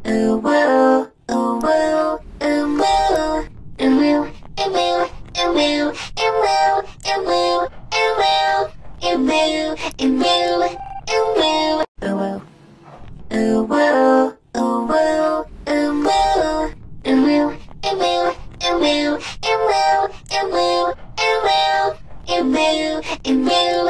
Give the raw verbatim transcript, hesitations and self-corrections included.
Ooh woo, ooh woo, ooh woo, ooh woo, ooh woo, ooh woo, ooh woo, ooh woo, ooh woo, ooh woo, ooh woo, ooh woo, ooh woo. Ooh woo, ooh woo, ooh woo, ooh woo, ooh woo, ooh woo, ooh woo, ooh woo, ooh woo, ooh woo, ooh woo.